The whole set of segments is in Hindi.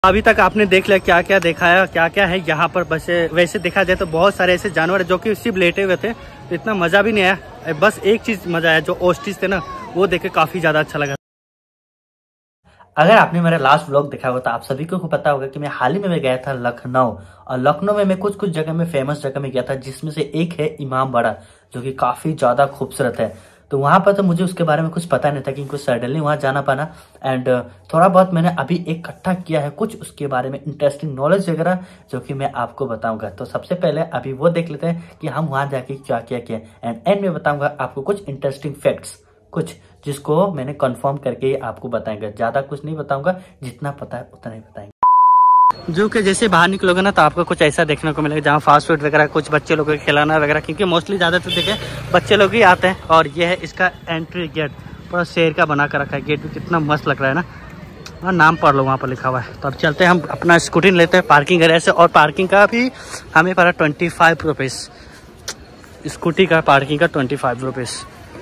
अभी तक आपने देख लिया क्या क्या दिखाया, क्या क्या है यहाँ पर। बस वैसे देखा जाए तो बहुत सारे ऐसे जानवर जो कि सिर्फ लेटे हुए थे, तो इतना मजा भी नहीं आया। बस एक चीज मजा आया, जो ओस्ट्रिच थे ना, वो देख के काफी ज्यादा अच्छा लगा। अगर आपने मेरा लास्ट व्लॉग देखा होगा तो आप सभी को पता होगा कि मैं हाल ही में गया था लखनऊ, और लखनऊ में मैं कुछ जगह में फेमस जगह में गया था, जिसमें से एक है इमामबाड़ा, जो कि काफी ज्यादा खूबसूरत है। तो वहां पर तो मुझे उसके बारे में कुछ पता नहीं था, क्योंकि सडनली वहां जाना पाना, एंड थोड़ा बहुत मैंने अभी इकट्ठा किया है कुछ उसके बारे में इंटरेस्टिंग नॉलेज वगैरह, जो कि मैं आपको बताऊंगा। तो सबसे पहले अभी वो देख लेते हैं कि हम वहां जाके क्या क्या किया, एंड एंड में बताऊंगा आपको कुछ इंटरेस्टिंग फैक्ट्स, कुछ जिसको मैंने कंफर्म करके आपको बताएंगे। ज्यादा कुछ नहीं बताऊंगा, जितना पता है उतना ही बताएंगे। जो कि जैसे बाहर निकलोगे ना तो आपको कुछ ऐसा देखने को मिलेगा, जहाँ फास्ट फूड वगैरह, कुछ बच्चे लोगों को खिलाना वगैरह, क्योंकि मोस्टली ज्यादातर देखे बच्चे लोग ही आते हैं। और ये है इसका एंट्री गेट, पूरा शेर का बना कर रखा है। गेट भी कितना मस्त लग रहा है ना, और नाम पढ़ लो वहाँ पर लिखा हुआ है। तो अब चलते हैं, हम अपना स्कूटी लेते हैं पार्किंग एरिया से, और पार्किंग का भी हमें पड़ा 25 रुपीज़, स्कूटी का पार्किंग का 25 रुपीज़।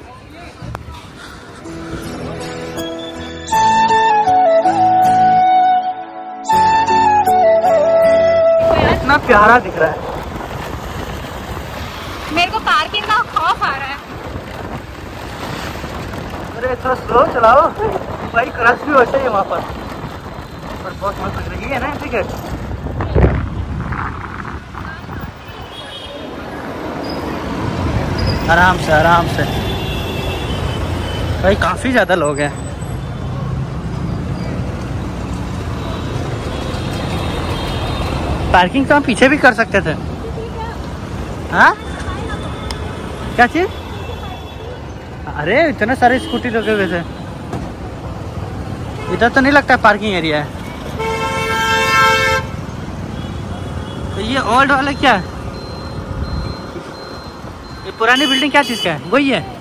इतना प्यारा दिख रहा है, मेरे को पार्किंग का खौफ आ रहा है। अरे थोड़ा स्लो चलाओ भाई, क्रश भी वैसे ही है वहाँ पर बहुत मस्त लग रही है ना टिकट। आराम से आराम से भाई, काफी ज्यादा लोग हैं। पार्किंग तो हम पीछे भी कर सकते थे। हाँ क्या चीज? अरे इतने सारे स्कूटी लगे हुए थे, इधर तो नहीं लगता है पार्किंग एरिया है। तो ये ओल्ड वाला क्या है? ये पुरानी बिल्डिंग क्या चीज का है? वही है,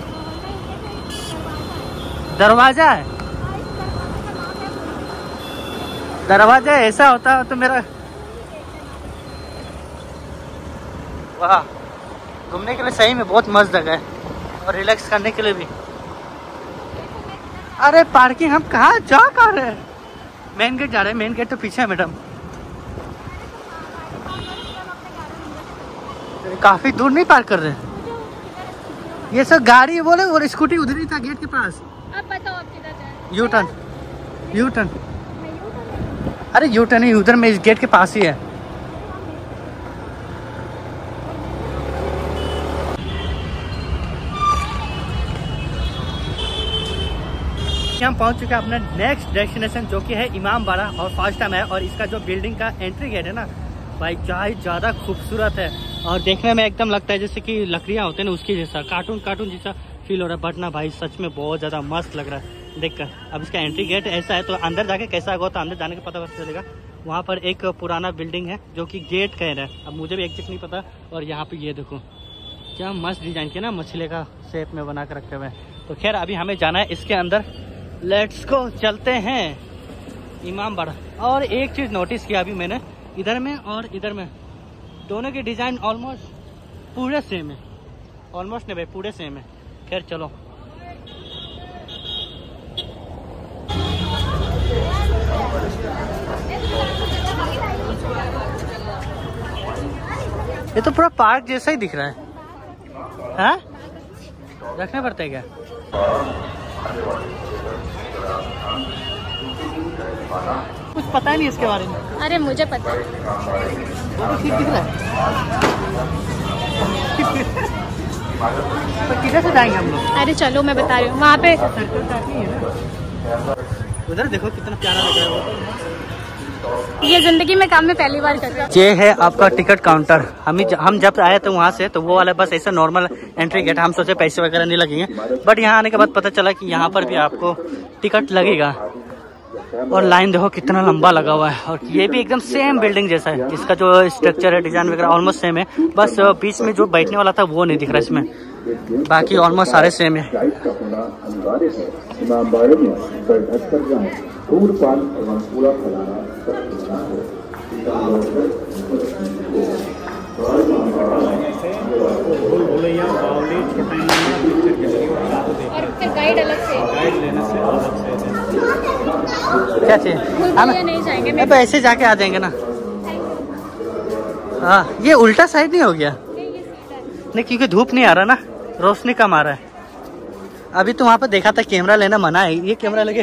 दरवाजा है। दरवाजा ऐसा होता है तो मेरा, वाह, घूमने के लिए सही में बहुत मस्त जगह है, और रिलैक्स करने के लिए भी। अरे पार्किंग हम कहाँ जा कर रहे हैं? मेन गेट जा रहे हैं, मेन गेट तो पीछे है मैडम, काफी दूर नहीं पार्क कर रहे हैं। ये सब गाड़ी बोले, और स्कूटी उधर ही था गेट के पास। अब बताओ आप किधर जाए? U turn, U turn. अरे यू टर्न ही उधर में, इस गेट के पास ही है। हम पहुंच चुके हैं अपने नेक्स्ट डेस्टिनेशन, जो कि है इमामबाड़ा, और फर्स्ट टाइम है। और इसका जो बिल्डिंग का एंट्री गेट है ना भाई, ज़्यादा खूबसूरत है, और देखने में एकदम लगता है जैसे कि लकड़ियां होते हैं ना, उसकी जैसा कार्टून जैसा फील हो रहा है। बट ना भाई, सच में बहुत ज़्यादा मस्त लग रहा है देखकर। अब इसका एंट्री गेट ऐसा है, तो अंदर जाके कैसा होगा तो अंदर जाने का पता चलेगा। वहाँ पर एक पुराना बिल्डिंग है जो कि गेट कह रहा है, अब मुझे भी एग्जैक्ट नहीं पता। और यहाँ पे ये देखो क्या मस्त डिजाइन किया ना, मछली का शेप में बना कर रखे हुए हैं। तो खैर अभी हमें जाना है इसके अंदर, लेट्स गो, चलते हैं इमामबाड़ा। और एक चीज नोटिस किया अभी मैंने, इधर में और इधर में दोनों के डिजाइन ऑलमोस्ट पूरे सेम है। ऑलमोस्ट नहीं भाई, पूरे सेम है। खैर चलो, ये तो पूरा पार्क जैसा ही दिख रहा है। हाँ, रखने पड़ता है क्या? कुछ पता नहीं इसके बारे में। अरे मुझे पता है। तो ठीक दिख रहा है। तो किधर से जाएंगे हम लोग? अरे चलो मैं बता रही हूँ, वहाँ पे उधर देखो कितना प्यारा लग रहा है वो। ये जिंदगी में काम में पहली बार कर रहा हूँ। ये है आपका टिकट काउंटर। हम जब आए थे वहाँ से, तो वो वाला बस ऐसा नॉर्मल एंट्री गेट, हम सोचे पैसे वगैरह नहीं लगेंगे, बट यहाँ आने के बाद पता चला कि यहाँ पर भी आपको टिकट लगेगा। और लाइन देखो कितना लंबा लगा हुआ है, और ये भी एकदम सेम बिल्डिंग जैसा है। इसका जो स्ट्रक्चर है, डिजाइन वगैरह ऑलमोस्ट सेम है, बस बीच में जो बैठने वाला था वो नहीं दिख रहा इसमें, बाकी ऑलमोस्ट सारे सेम है। और फिर गाइड अलग से, गाइड लेने से अलग से क्या चाहिए? हम नहीं जाएंगे, तो ऐसे जाके आ जाएंगे ना। हाँ, ये उल्टा साइड नहीं हो गया? नहीं, क्योंकि धूप नहीं आ रहा ना, रोशनी कम आ रहा है। अभी तो वहाँ पर देखा था कैमरा लेना मना है, ये कैमरा लगे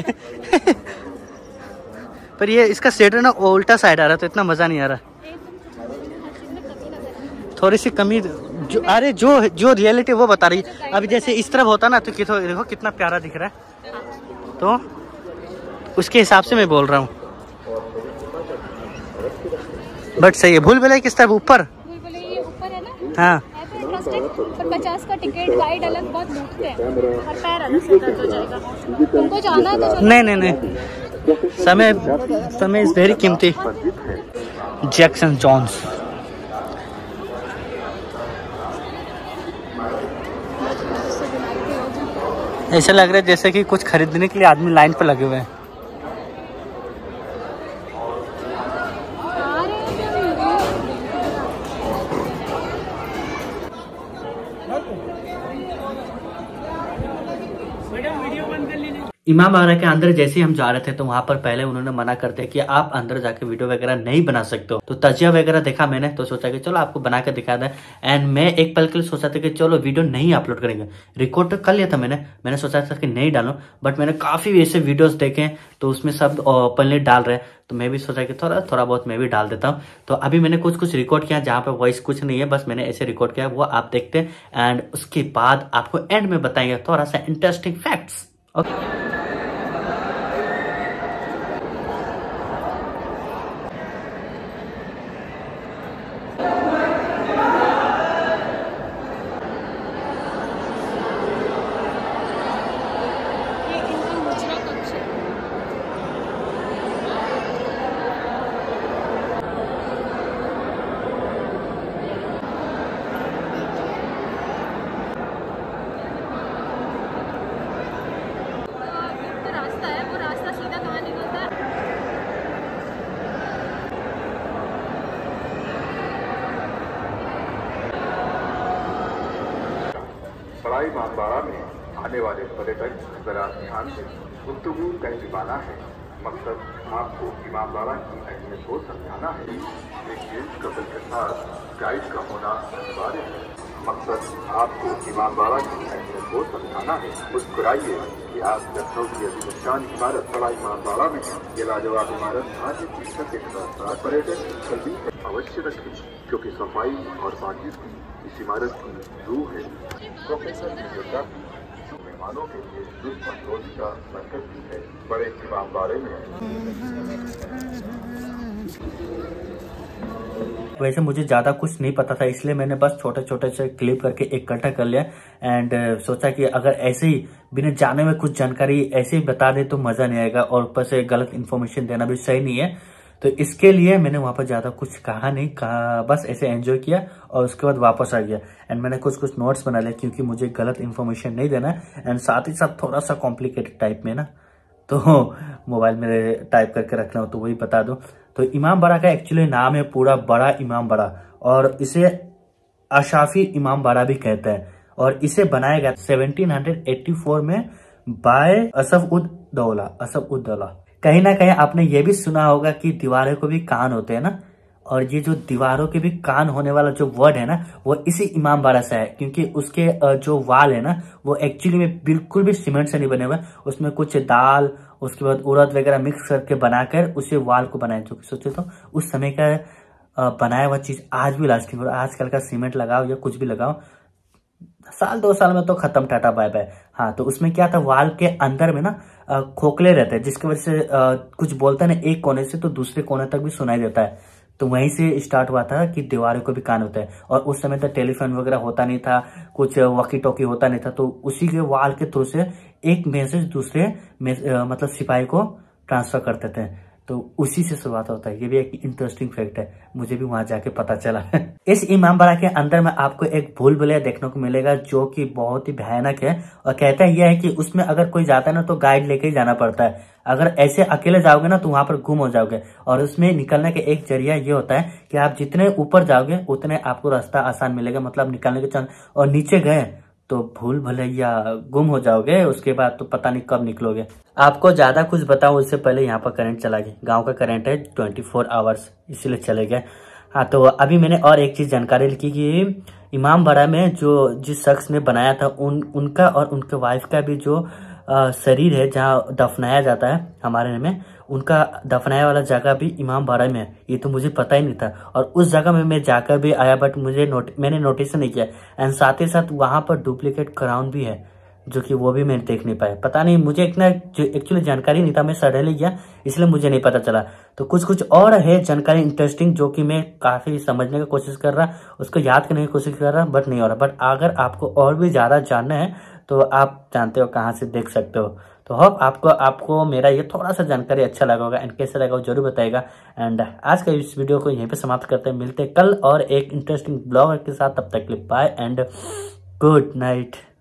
पर ये इसका सेट है ना उल्टा साइड आ रहा है, तो इतना मजा नहीं आ रहा। थोड़ी सी कमी जो, अरे जो रियलिटी वो बता रही। अभी जैसे इस तरफ होता ना तो देखो कितना प्यारा दिख रहा है, तो उसके हिसाब से मैं बोल रहा हूँ। बट सही है। भूल भुलैया किस तरफ? ऊपर है ना। हाँ, पर 50 का टिकट, गाइड अलग, बहुत लूटते हैं और पैर अलग से दर्द हो जाएगा। तुमको जाना है तो नहीं, समय इज वेरी कीमती। जैक्सन जॉन्स, ऐसा लग रहा है जैसे कि कुछ खरीदने के लिए आदमी लाइन पर लगे हुए हैं। इमाम बाड़ा के अंदर जैसे ही हम जा रहे थे तो वहां पर पहले उन्होंने मना करते कि आप अंदर जाके वीडियो वगैरह नहीं बना सकते हो। तो तजिया वगैरह देखा मैंने, तो सोचा कि चलो आपको बना कर दिखा दें। एंड मैं एक पल के लिए सोचा था कि चलो वीडियो नहीं अपलोड करेंगे, रिकॉर्ड तो कर लिया था मैंने सोचा था कि नहीं डालूं, बट मैंने काफी ऐसे वीडियोस देखे तो उसमें सब ओपनली डाल रहे हैं, तो मैं भी सोचा कि थोड़ा बहुत मैं भी डाल देता हूँ। तो अभी मैंने कुछ रिकॉर्ड किया जहाँ पे वॉइस कुछ नहीं है, बस मैंने ऐसे रिकॉर्ड किया, वो आप देखते हैं एंड उसके बाद आपको एंड में बताएंगे थोड़ा सा interesting facts. Okay, Sarai Imambara में आने वाले पर्यटक जरा ध्यान से गुफ्तगू कहीं दीवाना है। मकसद आपको इमामबाड़ा की अहमियत को समझाना है। एक जेंट्स कपल के साथ गाइड का होना अनिवार्य है। मकसद आपको इमामबाड़ा की अहमियत को समझाना है। मुस्कुराइए कि आप लखनऊ की अजीम इमारत सराय इमामबाड़ा में है। ये लाजवाब इमारत भारतीय शिक्षा के साथ पर्यटन स्थल भी अवश्य रखें, क्योंकि सफाई और पाकीज़गी इस इमारत की रूह है। प्रोफेसर मेहमानों के लिए दुष्पंदोज का संकट भी है। बड़े इमामबाड़े में वैसे मुझे ज़्यादा कुछ नहीं पता था, इसलिए मैंने बस छोटे छोटे से क्लिप करके इकट्ठा कर लिया एंड सोचा कि अगर ऐसे ही बिना जाने में कुछ जानकारी ऐसे ही बता दे तो मज़ा नहीं आएगा और ऊपर से गलत इन्फॉर्मेशन देना भी सही नहीं है। तो इसके लिए मैंने वहाँ पर ज़्यादा कुछ कहा नहीं, बस ऐसे एंजॉय किया और उसके बाद वापस आ गया। एंड मैंने कुछ नोट्स बना लिया क्योंकि मुझे गलत इन्फॉर्मेशन नहीं देना है एंड साथ ही साथ थोड़ा सा कॉम्प्लिकेटेड टाइप में ना, तो मोबाइल में टाइप करके रखना हो तो वही बता दो। तो इमाम बाड़ा का एक्चुअली नाम है पूरा बड़ा इमाम बाड़ा, और इसे अशाफी इमाम बाड़ा भी कहते हैं, और इसे बनाया गया 1784 में बाय असफ उद दौला। कहीं ना कहीं आपने ये भी सुना होगा कि दीवारों को भी कान होते हैं ना, और ये जो दीवारों के भी कान होने वाला जो वर्ड है ना वो इसी इमाम बाड़ा से है, क्योंकि उसके जो वाल है ना वो एक्चुअली में बिल्कुल भी सीमेंट से नहीं बने हुए, उसमें कुछ दाल उसके बाद उड़द वगैरह मिक्स करके बनाकर उसे वाल को बनाया। जो सोचो तो उस समय का बनाया हुआ चीज आज भी लास्टिंग हो रहा है। आजकल का सीमेंट लगाओ या कुछ भी लगाओ, साल 2 साल में तो खत्म, टाटा बाय बाय। हाँ, तो उसमें क्या था, वाल के अंदर में ना खोखले रहते हैं, जिसकी वजह से कुछ बोलता है ना एक कोने से तो दूसरे कोने तक भी सुनाई देता है। तो वहीं से स्टार्ट हुआ था कि दीवारों को भी कान होता है। और उस समय तो टेलीफोन वगैरह होता नहीं था, कुछ वॉकी टॉकी होता नहीं था, तो उसी के वाल के थ्रू से एक मैसेज दूसरे मतलब सिपाही को ट्रांसफर करते थे। तो उसी से शुरुआत होता है। ये भी एक इंटरेस्टिंग फैक्ट है, मुझे भी वहां जाके पता चला। इस इमाम बाड़ा के अंदर में आपको एक भूल भुलैया देखने को मिलेगा जो कि बहुत ही भयानक है, और कहता यह है कि उसमें अगर कोई जाता है ना तो गाइड लेके ही जाना पड़ता है। अगर ऐसे अकेले जाओगे ना तो वहां पर गुम हो जाओगे, और उसमें निकलने का एक जरिया ये होता है कि आप जितने ऊपर जाओगे उतने आपको रास्ता आसान मिलेगा, मतलब निकलने के चांस। और नीचे गए तो भूल भुलैया गुम हो जाओगे, उसके बाद तो पता नहीं कब निकलोगे। आपको ज्यादा कुछ बताऊं उससे पहले यहाँ पर करंट चला गया। गांव का करंट है 24 आवर्स, इसीलिए चले गए। हाँ, तो अभी मैंने और एक चीज जानकारी लिखी कि इमामबाड़ा में जो जिस शख्स ने बनाया था उनका और उनके वाइफ का भी जो शरीर है जहाँ दफनाया जाता है हमारे में, उनका दफनाया वाला जगह भी इमामबाड़ा में है। ये तो मुझे पता ही नहीं था, और उस जगह में मैं जाकर भी आया, बट मैंने नोटिस नहीं किया। एंड साथ ही साथ वहां पर डुप्लीकेट क्राउन भी है, जो कि वो भी मैं देख नहीं पाया। पता नहीं, मुझे इतना एक्चुअली जानकारी नहीं था, मैं सडनली गया इसलिए मुझे नहीं पता चला। तो कुछ और है जानकारी इंटरेस्टिंग, जो कि मैं काफी समझने की कोशिश कर रहा, उसको याद करने की कोशिश कर रहा, बट नहीं हो रहा। बट अगर आपको और भी ज्यादा जानना है तो आप जानते हो कहाँ से देख सकते हो। तो होप आपको मेरा ये थोड़ा सा जानकारी अच्छा लगा होगा, एंड कैसा लगा वो जरूर बताएगा। एंड आज का इस वीडियो को यहीं पे समाप्त करते हैं, मिलते हैं कल और एक इंटरेस्टिंग ब्लॉग के साथ। तब तक के लिए बाय एंड गुड नाइट।